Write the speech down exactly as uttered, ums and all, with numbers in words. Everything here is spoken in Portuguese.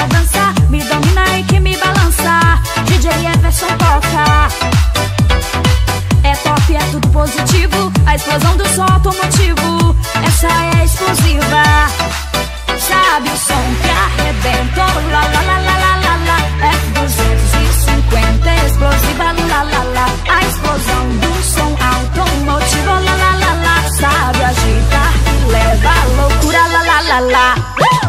essa dança, me domina e que me balança. D J Everson toca. É top, é tudo positivo, a explosão do som automotivo. Essa é a explosiva. Sabe o som que arrebenta, lá lá lá lá lá lá lá. F duzentos e cinquenta, explosiva, lá lá lá. A explosão do som automotivo, lá lá lá lá. Sabe agitar, leva a loucura, lá lá lá lá.